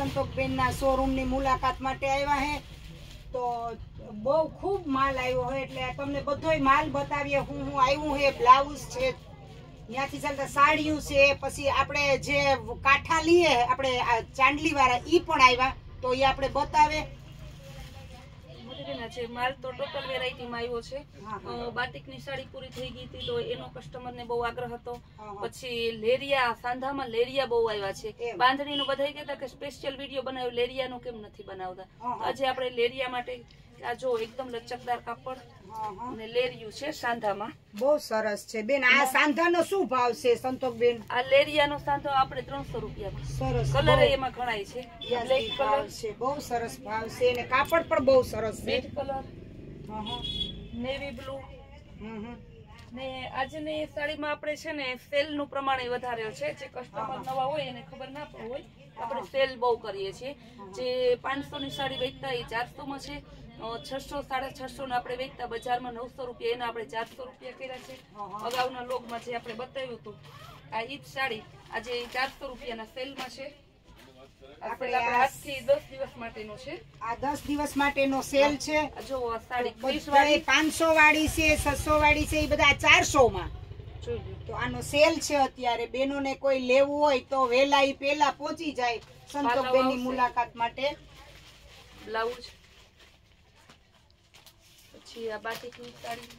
સંતોષબેનના શોરૂમની મુલાકાત માટે આવ્યા હે તો બહુ ખૂબ માલ આવ્યો હોય એટલે તમને બધોય માલ બતાવીએ હું આવ્યું હે બ્લાઉઝ છે ત્યાંથી ચાલતા સાડીઓ છે પછી આપણે જે કાંઠા લઈએ આપણે ચાંદલી વાળા ઈ પણ આવ્યા તો એ આપણે બતાવે માલ તો ટોટલ વેરાયટી માં આવ્યો છે બાટિક ની સાડી પૂરી થઈ ગઈ હતી તો એનો કસ્ટમર ને બહુ આગ્રહ હતો પછી લેરિયા સાંધામાં લેરિયા બહુ આવ્યા છે બાંધણી નું બધા કહેતા કે સ્પેશિયલ વિડીયો બનાવ્યો લેરિયા નું કેમ નથી બનાવતા આજે આપણે લેરિયા માટે આ જો એકદમ લચકદાર કાપડ અને લેરિયું છે સાંધામાં બહુ સરસ છે બેન આ સાંધાનો શું ભાવ છે સંતોષબેન આ લેરિયાનો સાંધો આપણે 300 રૂપિયામાં સરસ કલર એમાં ઘણાય છે બ્લેક કલર છે બહુ સરસ ભાવ છે અને કાપડ પણ બહુ સરસ છે રેડ કલર નેવી બ્લુ ને આજની સાડીમાં આપણે છે ને સેલ નું પ્રમાણ વધારે છે જે કસ્ટમર નવા હોય એને ખબર ના પણ હોય આપણે સેલ બહુ કરીએ છીએ જે 500 ની સાડી વેચતા એ 400 માં છે 600 650 ને આપણે વેચતા બજારમાં 900 રૂપિયા એના આપણે 400 રૂપિયા કર્યા છે અગાઉના લોગમાં જે આપણે બતાવ્યું હતું આ ઈજ સાડી આજે 400 રૂપિયાના સેલમાં છે આપણે આજથી 10 દિવસ માટેનો છે આ 10 દિવસ માટેનો સેલ છે જો આ સાડી 500 વાળી છે 600 વાળી છે એ બધા 400 માં તો આનો સેલ છે અત્યારે બેનોને કોઈ લેવું હોય તો વેલા ઈ પેલા પહોંચી જાય સંતોષબેનની મુલાકાત માટે બ્લાઉઝ પછી આ બાટિકની સાડી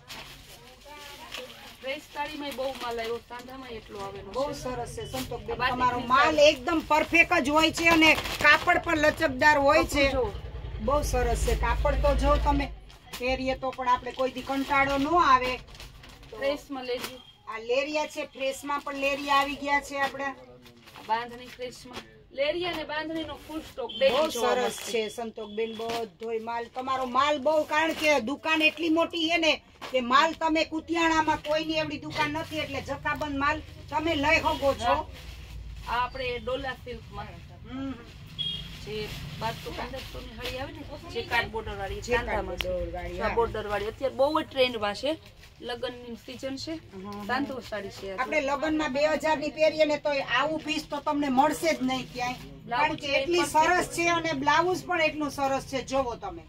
ડ્રેસ સાડીમાં બહુ માલ આવ્યો સાંધામાં એટલો આવેલો બહુ સરસ છે સંતોષબેન તમારો માલ એકદમ પરફેક્ટ જ હોય છે અને કાપડ પણ લચકદાર હોય છે બહુ સરસ છે કાપડ તો જો તમે પહેરીએ તો પણ આપણે કોઈ દી કંટાળો ન આવે ડ્રેસમાં લેરી આ લેરિયા છે ડ્રેસમાં પણ લેરિયા આવી ગયા છે આપણે બાંધણી ડ્રેસમાં લેરિયા ને બાંધણીનો ફૂલ સ્ટોક બહુ સરસ છે સંતોષબેન બધોય માલ તમારો માલ બહુ કારણ કે દુકાન એટલી મોટી છે ને કે માલ તમે કુતિયાણામાં કોઈની એવડી દુકાન નથી એટલે જથ્થાબંધ માલ તમે લઈ શકો છો આ આપણે ડોલા સિલ્કમાં જે 1200-1500 ની હાડી આવે ને જે કાર્ડ બોર્ડર વાળી ચાંદામાં બોર્ડર વાળી અત્યારે બહુ જ ટ્રેન્ડમાં છે લગનની સીઝન છે સાંધો સાડી છે આપણે લગનમાં 2000 ની પહેરીએ ને તો આવું પીસ તો તમને મળશે જ નહીં ક્યાંય કારણ કે એટલી સરસ છે અને બ્લાઉઝ પણ એટલું સરસ છે જોવો તમે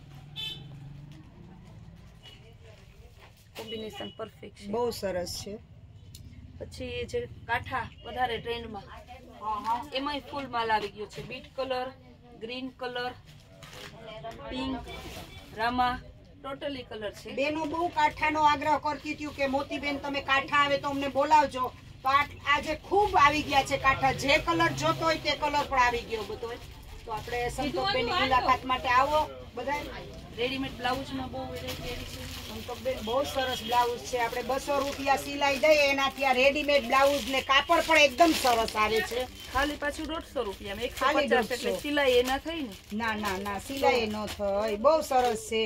કોમ્બિનેશન પરફેક્ટ છે બહુ સરસ છે પછી જે કાંઠા વધારે ટ્રેન્ડમાં એમાંય ફૂલ માલ આવી ગયો છે beet colour green colour pink રામા ટોટલી કલર છે બેનો બહુ કાંઠાનો આગ્રહ કરતી હતી કે મોતીબેન તમે કાંઠા આવે તો અમને બોલાવજો તો આજે ખૂબ આવી ગયા છે કાંઠા જે કલર જોતો હોય તે કલર પણ આવી ગયો બધો તો આપણે સંતોષબેનની મુલાકાત માટે આવો બધા રેડીમેડ બ્લાઉઝમાં બહુ વેરાયટી આવી છે સંતોષબેન બહુ સરસ બ્લાઉઝ છે આપણે 200 રૂપિયા સિલાઈ દઈએ એનાથી આ રેડીમેડ બ્લાઉઝ ને કાપડ પણ એકદમ સરસ આવે છે ખાલી પાછું 150 રૂપિયામાં 150 એટલે સિલાઈ એ ના થઈ ને ના સિલાઈ ન થઈ બહુ સરસ છે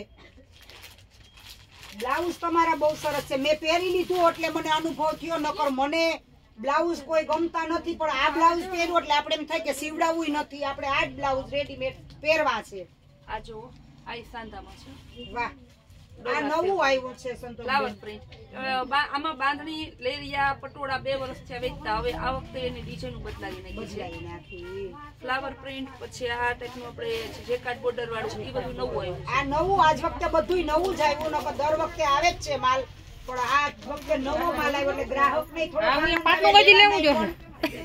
બ્લાઉઝ તમારા બહુ સરસ છે મેં પહેરી લીધું એટલે મને અનુભવ થયો નકર મને બ્લાઉઝ કોઈ ગમતા નથી પણ આ બ્લાઉઝ પહેર્યું એટલે આપણે એમ થાય કે સીવડાવવું નથી આપણે આ જ બ્લાઉઝ રેડીમેડ પહેરવા છે આ જો આ સાંધામાં છે વાહ આ નવું આવ્યું છે સંતોષ ફ્લાવર પ્રિન્ટ આમાં બાંધણી લેરિયા પટોળા 2 વર્ષથી વેચતા હવે આ વખતે એની ડિઝાઇન બદલાવી નાખી ફ્લાવર પ્રિન્ટ પછી આ ટાઈપનું આપણે જે કાર્ડ બોર્ડર વાળું એ બધું નવું આવ્યું આ નવું આજ વખતે બધું નવું જ આવ્યું નકર દર વખતે આવે જ છે માલ પણ આ વખતે નવો માલ આવ્યો એટલે ગ્રાહક ને થોડો પાટલું બધી લેવું જોઈએ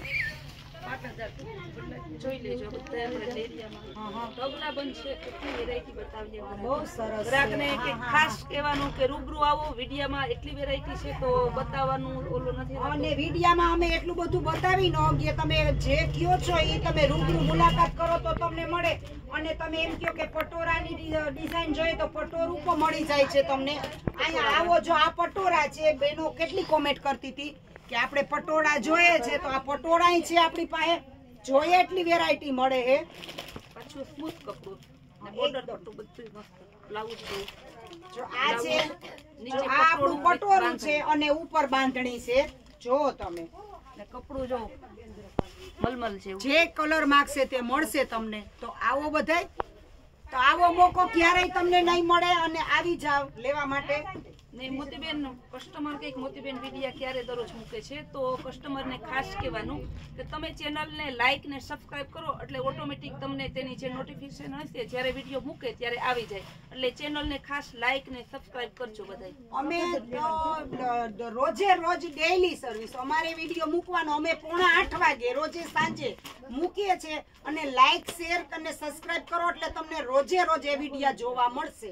જોઈ લેજો બધા આપણે લેરિયામાં ઢગલા બંધ છે કેટલી વેરાયટી બતાવી દેવાની બહુ સરસ ગ્રાહકને કે ખાસ કહેવાનું કે રૂબરૂ આવો વિડિયામાં એટલી વેરાયટી છે તો બતાવવાનું ઓલો નથી અને વિડિયામાં અમે એટલું બધું બતાવી ન કે તમે જે કયો છો એ તમે રૂબરૂ મુલાકાત કરો તો તમને મળે અને તમે એમ કહો કે પટોરાની ડિઝાઇન જોઈએ તો પટોરું પણ મળી જાય છે તમને અહીંયા આવો જો આ પટોરા છે બેનો કેટલી કોમેન્ટ કરતી હતી કે આપણે પટોળા જોઈએ છે તો આ પટોળા છે આપણી પાસે જોઈએ એટલી વેરાયટી મળે હે પાછું સ્મૂથ કપડું ને બોર્ડર પટ્ટું બધું મસ્ત બ્લાઉઝ જો આ છે નીચે આ આપણું પટોરું છે અને ઉપર બાંધણી છે જો તમે ને કપડું જો મલમલ છે જે કલર માંગશે તે મળશે તમને તો આવો બધાય તો આવો મોકો ક્યારેય તમને નહીં મળે અને આવી જાવ લેવા માટે ને મોતીબેન કસ્ટમર કંઈક મોતીબેન વિડીયા ક્યારે દરરોજ મૂકે છે તો કસ્ટમરને ખાસ કહેવાનું કે તમે ચેનલને લાઇક ને સબસ્ક્રાઇબ કરો એટલે ઓટોમેટિક તમને તેની જે નોટિફિકેશન હશે જ્યારે વિડીયો મૂકે ત્યારે આવી જાય એટલે ચેનલને ખાસ લાઇક ને સબસ્ક્રાઇબ કરજો બધાય. અમે રોજે રોજ ડેઈલી સર્વિસ અમારે વિડીયો મૂકવાનો અમે 7:45 વાગે રોજે સાંજે મૂકીએ છીએ અને લાઇક શેર અને સબસ્ક્રાઇબ કરો એટલે તમને રોજે રોજ એ વિડીયો જોવા મળશે.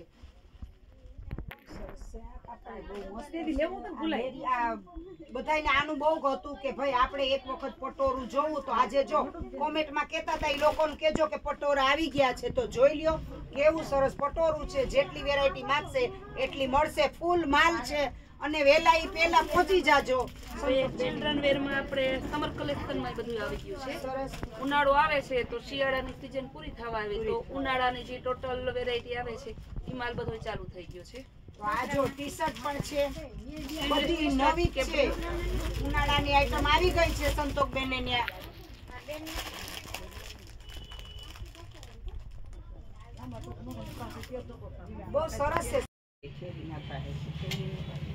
બધાને આનું બહુ હતું કે ભાઈ આપણે એક વખત પટોરું જોવું તો આજે જો કોમેન્ટમાં કહેતા હતા એ લોકોને કહેજો કે પટોરા આવી ગયા છે તો જોઈ લ્યો કેવું સરસ પટોરું છે. જેટલી વેરાયટી માંગશે એટલી મળશે. ફૂલ માલ છે અને વેલા ઈ પેલા પહોંચી જાજો. ચિલ્ડ્રન વેર માં આપણે સમર કલેક્શન માં બધું આવી ગયું છે. સરસ ઉનાળો આવે છે તો શિયાળાની સીઝન પૂરી થવા આવી તો ઉનાળાની જે ટોટલ વેરાયટી આવે છે એ માલ બધો ચાલુ થઈ ગયો છે. આ જો ટી શર્ટ પણ છે બધી નવી છે. ઉનાળાની આઈટમ આવી ગઈ છે સંતોષબેન ને ત્યાં. બહુ સરસ છે.